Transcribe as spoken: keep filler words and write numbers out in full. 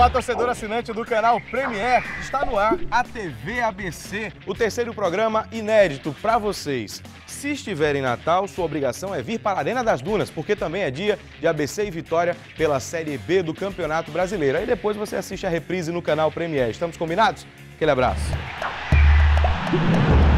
Olá, torcedor assinante do canal Premier. Está no ar a T V A B C, o terceiro programa inédito para vocês. Se estiver em Natal, sua obrigação é vir para a Arena das Dunas, porque também é dia de A B C e Vitória pela Série B do Campeonato Brasileiro. Aí depois você assiste a reprise no canal Premier. Estamos combinados? Aquele abraço.